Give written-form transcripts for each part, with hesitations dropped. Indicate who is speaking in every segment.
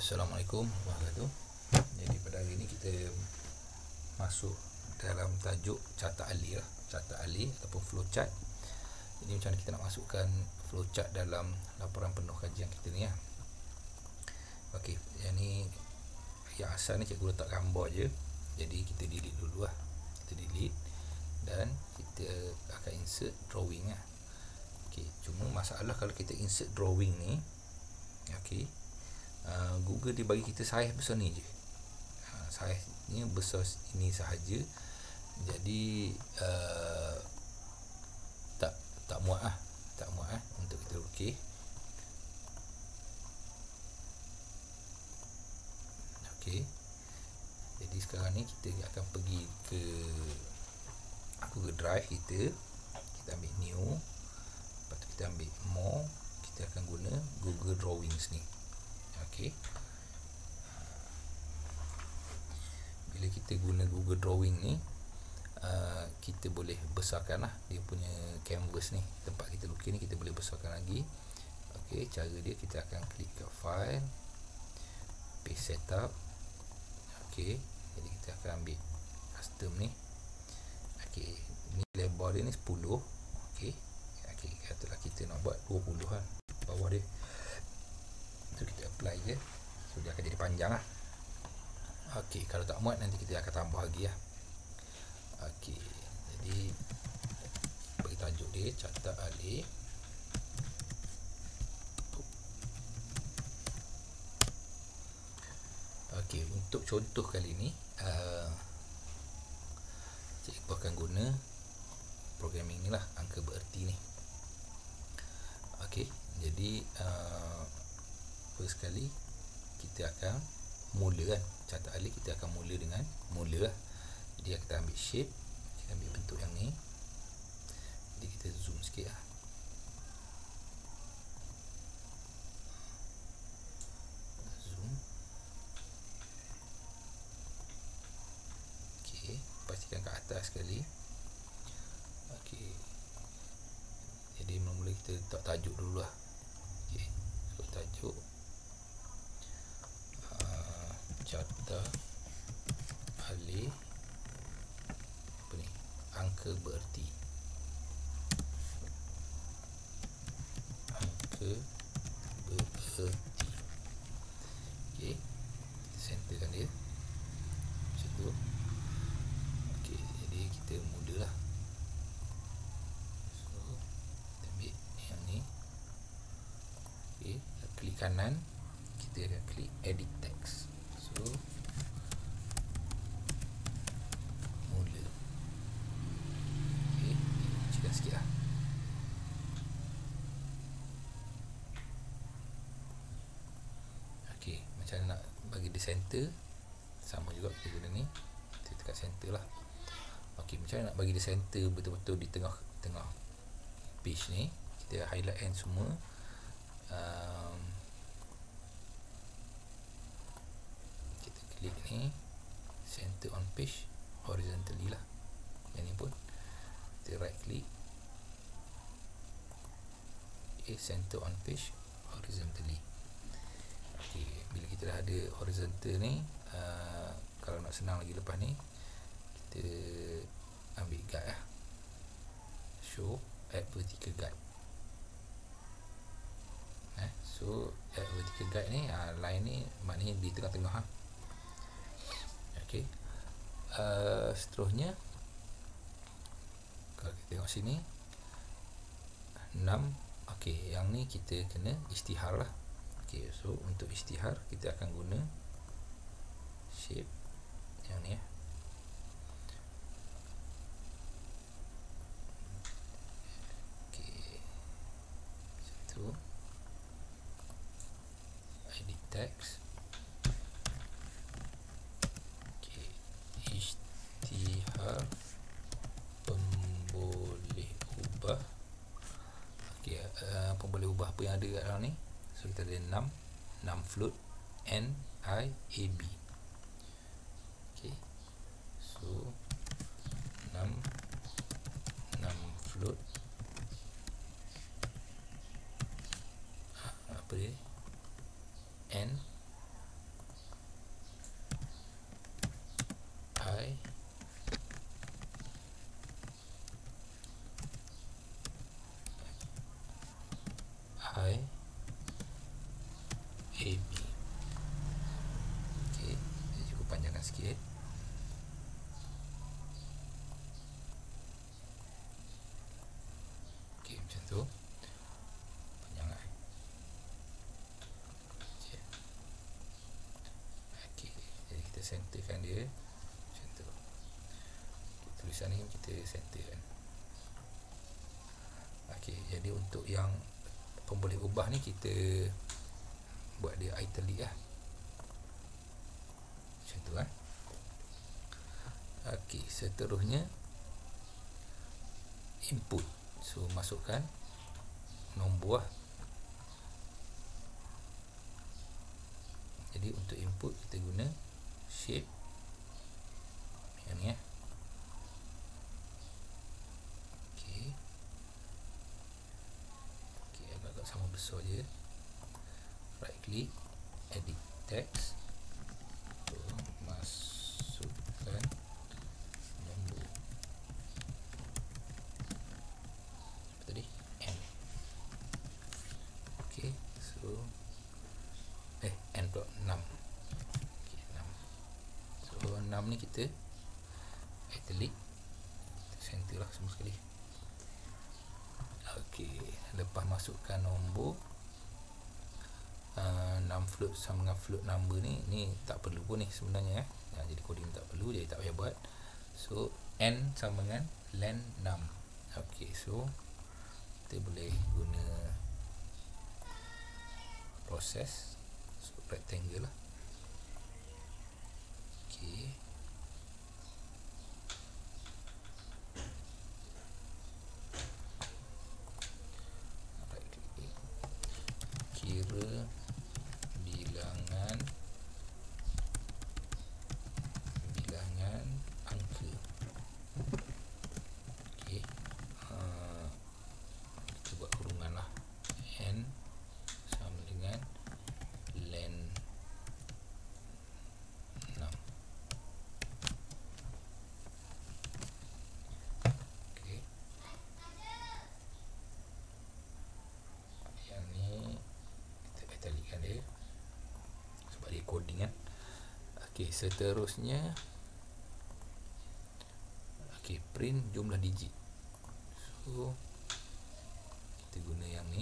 Speaker 1: Assalamualaikum warahmatullahi wabarakatuh. Jadi pada hari ini kita masuk dalam tajuk carta ahli lah, carta ahli ataupun flowchart. Jadi macam mana kita nak masukkan flowchart dalam laporan penuh kajian kita ni ya. Okey, yang ni yang asal ni cikgu letak gambar je. Jadi kita delete dulu lah. Kita delete dan kita akan insert drawing lah. Okey, cuma masalah kalau kita insert drawing ni, okey, Google dia bagi kita saiz besar ni je. Saiznya besar ini sahaja. Jadi tak muat lah, untuk kita lukis. Okey. Jadi sekarang ni kita akan pergi ke Google Drive kita ambil new, lepas tu kita ambil more, kita akan guna Google Drawings ni. Okey. Bila kita guna Google Drawing ni, kita boleh besarkan lah dia punya canvas ni, tempat kita lukis ni kita boleh besarkan lagi. Okey, cara dia kita akan klik ke file, paste setup. Okey, jadi kita akan ambil custom ni. Okey, ni lebar dia ni 10. Okey. Okey, katalah kita nak buat 20 lah bawah dia. So kita apply je. So dia akan jadi panjang lah. Okey, kalau tak muat nanti kita akan tambah lagi lah. Okey, jadi bagi tajuk dia carta ahli. Okey, untuk contoh kali ni cikgu akan guna programming ni lah, angka bererti ni. Okey, jadi first kali kita akan mula kan, carta ahli kita akan mula dengan mula lah. Jadi kita ambil shape, kita ambil bentuk yang ni. Jadi kita zoom sikit lah. Zoom. Okey, pastikan kat atas sekali. Okey, jadi mula-mula kita letak tajuk dulu lah. Okey, so tajuk carta ahli apa ni, angka bererti. Angka bererti. Okey, kita centerkan dia macam tu. Okey, jadi kita mulalah. So kita ambil yang ni. Okey, klik kanan, kita akan klik edit text. So mula. Okey, kecilkan sikit lah. Okey, macam mana nak bagi dia center, sama juga kita guna ni, kita tekan center lah. Okey, macam mana nak bagi dia center betul-betul di tengah page ni, kita highlight end semua. Kita klik ni, center on page horizontally lah. Yang ni pun kita right click, center on page horizontally. Okey, bila kita dah ada horizontal ni, kalau nak senang lagi lepas ni, kita ambil guide lah, show add vertical guide. So add vertical guide ni, line ni maknanya di tengah-tengah ha. Okey, seterusnya kalau kita tengok sini 6. Okey, yang ni kita kena isytihar lah. Okey, so untuk isytihar kita akan guna shape yang ni ya. Okey, satu, edit text. Okey, isytihar pemboleh ubah. Okey, pemboleh ubah apa yang ada kat dalam ni. So kita ada 6 float NIAB. Okey, so 6 float apa dia, N I AB. Okey, saya cuba panjangkan sikit. Okey, macam tu. Panjang I. Okey, jadi kita centerkan dia macam tu. Okay, tulisan ni kita centerkan. Okey, jadi untuk yang pemboleh ubah ni kita buat dia italic lah. Macam tu kan. Okey, seterusnya input. So masukkan nombor lah. Jadi untuk input kita guna shape yang ni . Okey. Okey, agak-agak sama besar je. Right click, edit text. So, masukkan nombor. Apa tadi? N. Okey, so N pula 6. Okey, 6. So 6 ni kita italic, center lah semua sekali. Okey, lepas masukkan nombor 6 float sama dengan float number ni tak perlu pun ni sebenarnya jadi coding tak perlu, jadi tak payah buat. So N sama dengan len 6. Okey, so kita boleh guna proses. So rectangle lah. Okey, right click, kira bilangan angka. Okey, kita buat kurungan lah. N sama dengan len 6. Okey, yang ni kita italickan dia sebab dia coding kan. Okey, seterusnya print jumlah digit. So kita guna yang ni.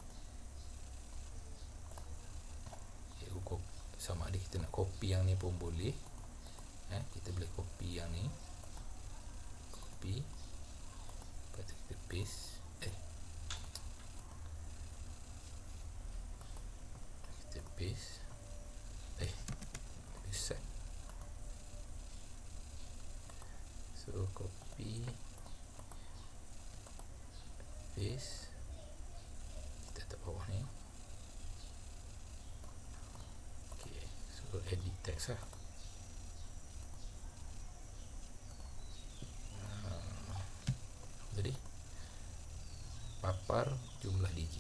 Speaker 1: Sama ada kita nak copy yang ni pun boleh. Kita boleh copy yang ni. Copy. Lepas tu kita paste. Kita paste. Set. So copy, paste, kita letak bawah ni. Okay, so edit text lah. Jadi papar jumlah digit.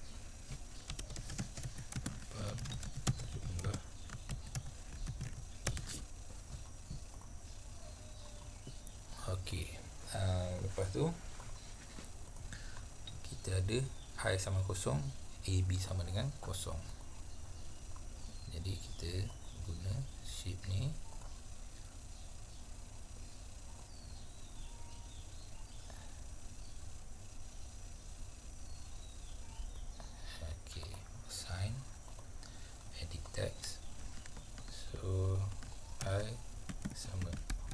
Speaker 1: Okey, lepas tu kita ada I sama kosong, AB sama dengan kosong. Jadi kita guna shape ni. Okey, assign, edit text. So I sama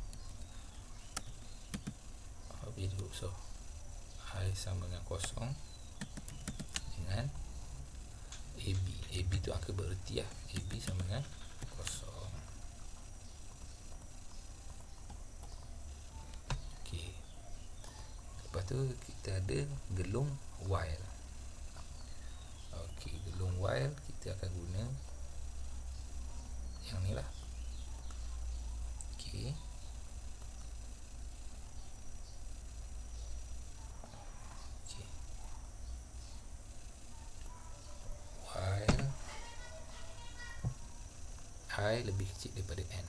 Speaker 1: so I sama dengan kosong dengan AB. AB tu angka bererti lah. AB sama dengan kosong. Okey, lepas tu kita ada gelung while. Okey, gelung while kita akan guna yang ni lah. Okey, I lebih kecil daripada N.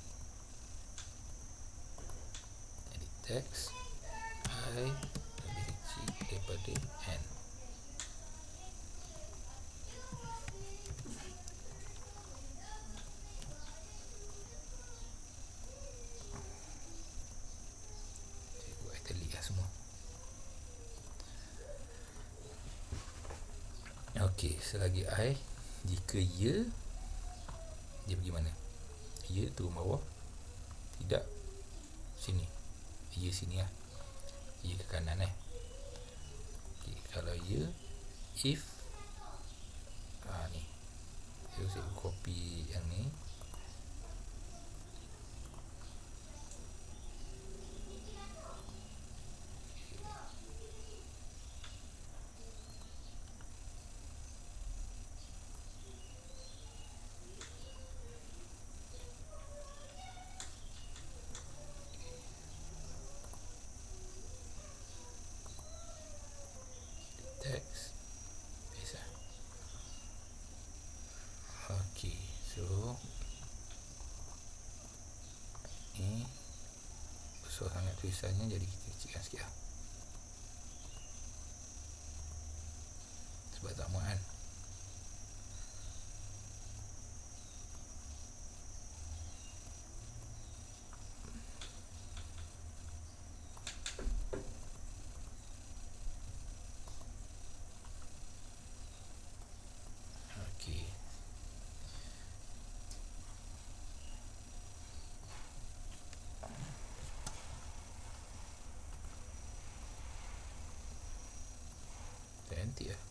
Speaker 1: Edit text, I lebih daripada N. Saya buat italic lah semua. Okey, selagi I, jika ya, dia pergi mana? Ya turun bawah. Tidak, sini. Ya sini lah. Ya ke kanan Okey, kalau ya, if ni. Saya copy yang ni. Text paste. Okey, so ni besar sangat tulisannya, jadi kita kecilkan sikit lah, sebab tak muat kan. Okey, cantik lah.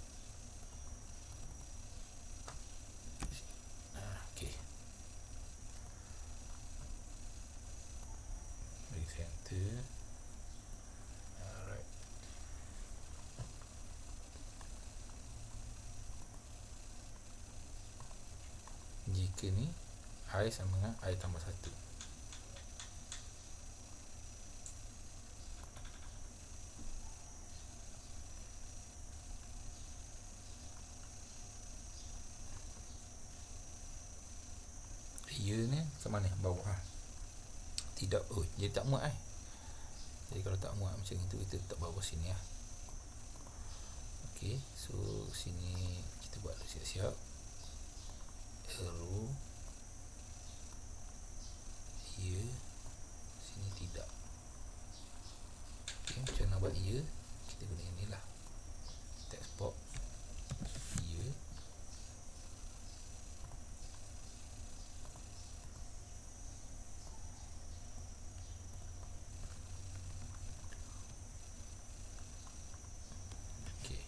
Speaker 1: Okey, bagi center. Alright. Jika ni I sama dengan I tambah 1, ya ni ke mana? Bawah lah. Tidak, oh dia tak muat Jadi kalau tak muat macam itu, kita letak bawah sini lah. Okey, so sini kita buat siap-siap. Arrow. Ya. Sini tidak. Okey, macam nak buat ya, kita guna ini lah. Text box. Ya. Okey.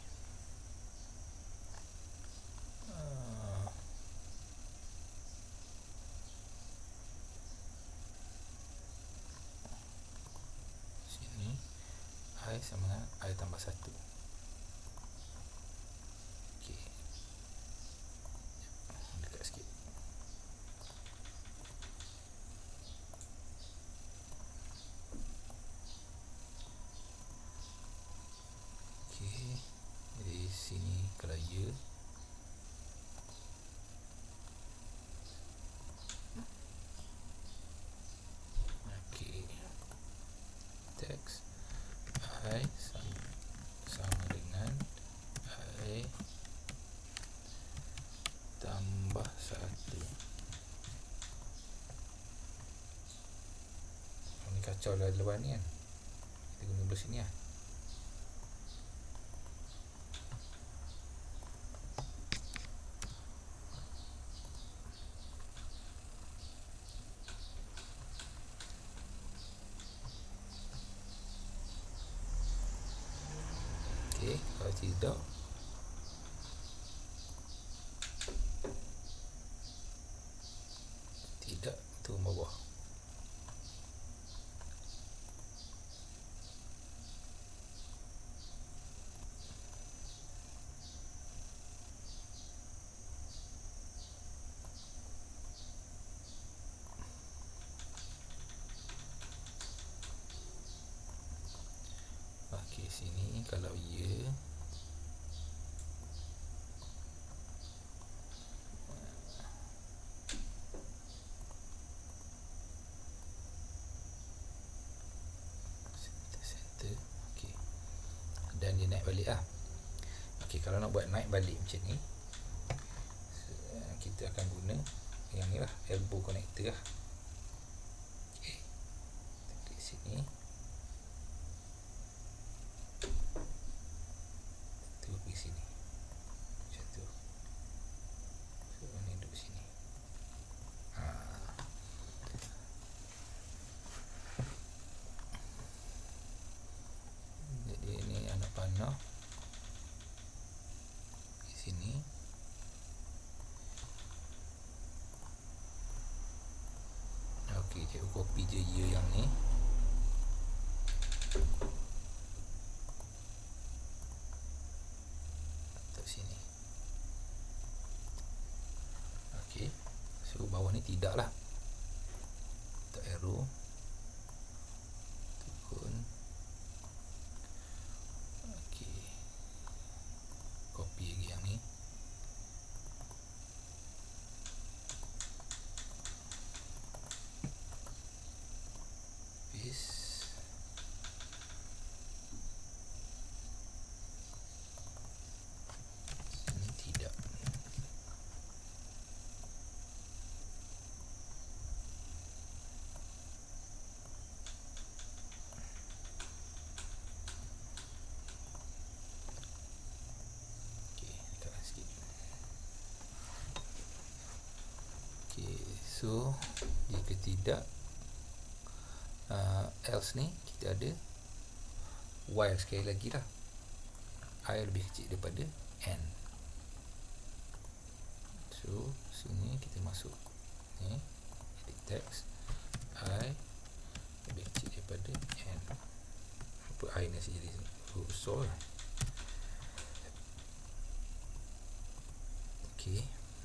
Speaker 1: Sini I sama dengan I tambah 1. Okey, dekat sikit. Okey, jadi sini kalau ya, okey, text I sama dengan I tambah 1. Ini kacau lah luar ni kan. Kita guna belah sini lah. Okey, kalau tidak, tidak turun bawah. Okey, sini kalau ya, center. Okey, dan dia naik balik lah. Ok, kalau nak buat naik balik macam ni, kita akan guna yang ni lah, elbow connector lah. Ok, kita klik sini, tu pergi sini macam tu. So ni duduk sini. Jadi ni anak panah di sini. Okey, cikgu copy je year yang ni. Letak sini. Okey, so bawah ni tidak lah. Letak arrow. Turun. Okey, copy lagi yang ni. So jika tidak, else ni kita ada while sekali lagi lah, I lebih kecil daripada n. So sini kita masuk ni, edit text, I lebih kecil daripada n. Apa I ni jadi besar lah. Ok,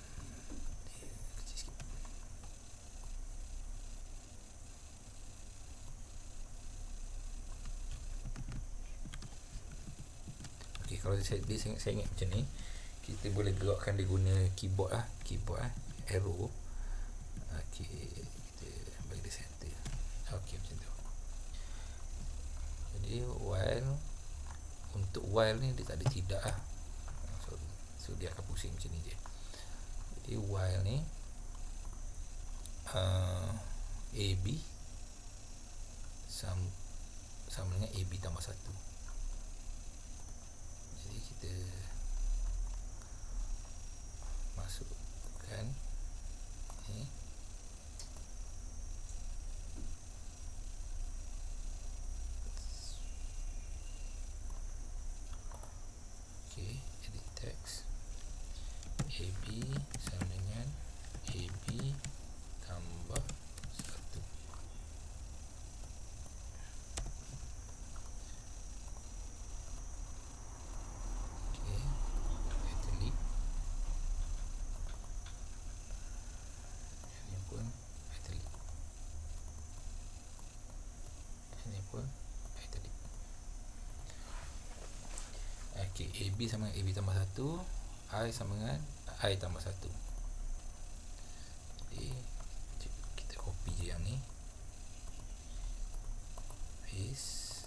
Speaker 1: kalau saya ingat macam ni, kita boleh gerakkan dia guna keyboard lah, arrow. Ok, kita bagi dia center. Ok, macam tu. Jadi while, untuk while ni dia tak ada tidak lah, so dia akan pusing macam ni je. Jadi while ni AB sama dengan AB tambah 1. Jadi kita masukkan ni, ok, edit text, AB sama dengan AB tambah 1. Okay, AB sama dengan AB tambah 1, I sama dengan I tambah 1. Jadi kita copy je yang ni, paste,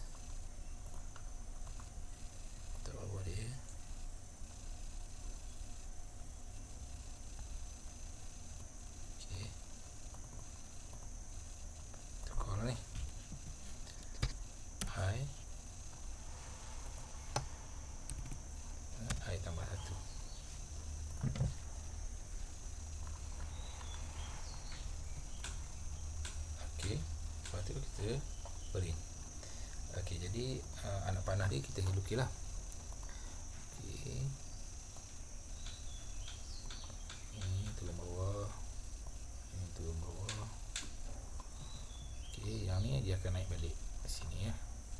Speaker 1: letak bawah dia. Okay, tukar ni, I tambah 1. Ok, lepas tu kita print. Ok, jadi anak panah dia kita lukis lah. Ok, ini turun bawah, ini turun bawah. Ok, yang ni dia akan naik balik ke sini ya.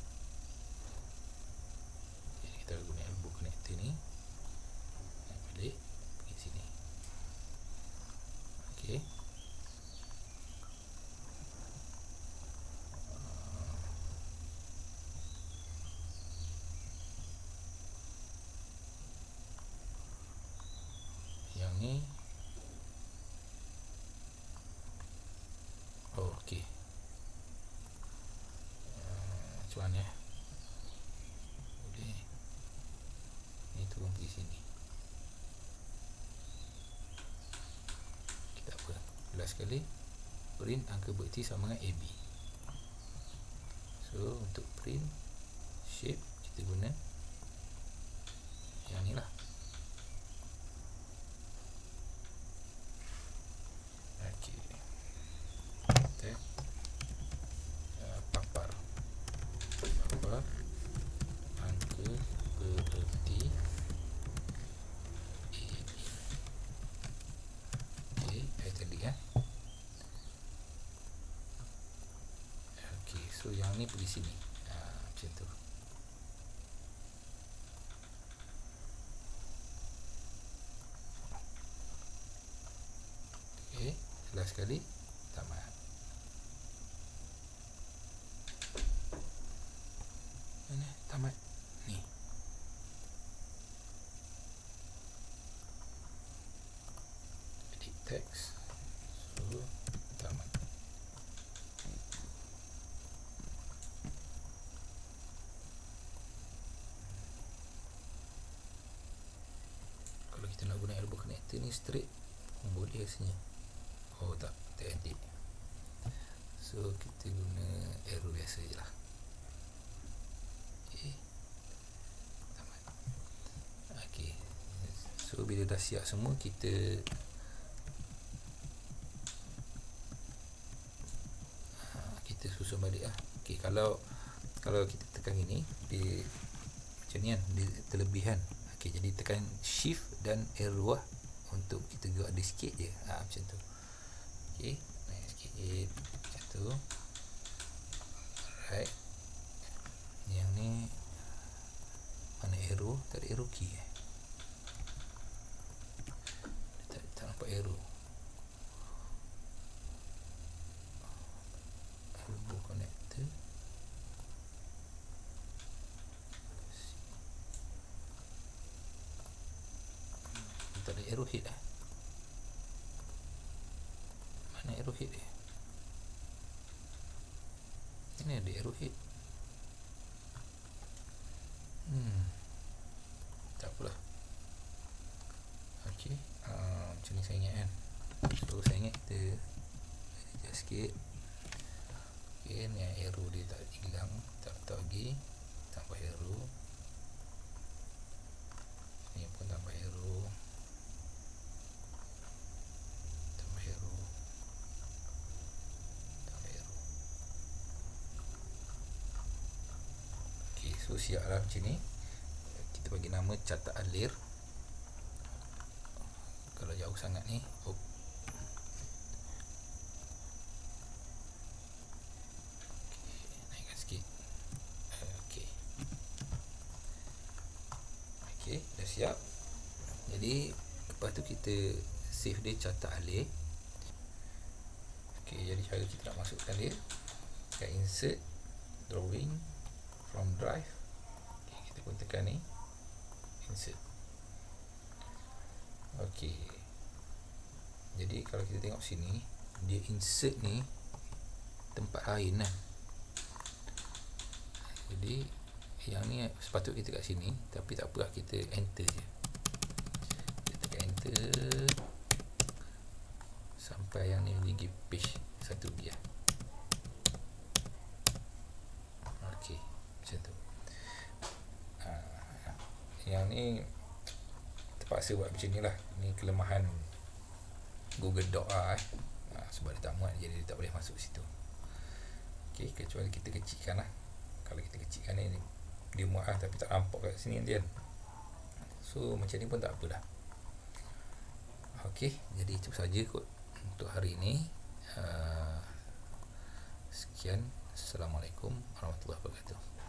Speaker 1: Jadi kita guna elbow connector ni, naik balik pergi sini. Ok, yang ni, oh, ok, cuan ya, boleh. last kali print angka berti sama dengan AB. So untuk print shape kita guna yang ni lah. Okey, kita papar angka bererti AB. Okey, italic ya. Okey, so yang ni pergi sini. Macam tu. Okey, last sekali tamat. Mana tamat ni. Edit text. So tamat. Kalau kita nak guna elbow connector ni straight boleh rasanya. Oh tak, kita edit. So kita guna arrow biasa je lah. Okay, tamat. Okay, so bila dah siap semua, kita susun balik lah. Okay, kalau kita tekan gini, dia macam ni kan, dia terlebihan. Okay, jadi tekan shift dan arrow lah untuk kita gerak dia sikit je. Macam tu. Okay, naik sikit macam tu. Alright, yang ni mana arrow? Tak ada arrow key tak nampak arrow. Elbow connector. Tak ada arrow head mana arrow head dia? Ini ada arrow head. Tak apalah. Okey, macam ni saya ingat kan. So saya ingat kita adjust sikit. Okey, ni arrow dia tak hilang, tak letak lagi. Tambah arrow. Ni pun tambah arrow. Tambah arrow. Tambah arrow. Okey, so siap lah macam ni. Kita bagi nama catak alir. Kalau jauh sangat ni, naikkan sikit. Okey, dah siap. Jadi lepas tu kita save dia catak alir. Okey, jadi cara kita nak masukkan dia, kita insert drawing from drive. Okay, kita pun tekan ni insert. Okey, jadi kalau kita tengok sini, dia insert ni tempat lain lah. Jadi yang ni sepatut kita kat sini, tapi tak apa lah, kita enter je. Kita tekan enter sampai yang ni pergi page satu lagi lah. Okey, macam tu. Yang ni terpaksa buat macam ni lah. Ni kelemahan Google Doc lah sebab dia tak muat, jadi dia tak boleh masuk situ. Okey, kecuali kita kecilkan lah. Kalau kita kecilkan ni, dia muat lah, tapi tak nampak kat sini nanti kan. So macam ni pun tak apa dah. Okey, jadi itu saja kot untuk hari ini. Sekian. Assalamualaikum warahmatullahi wabarakatuh.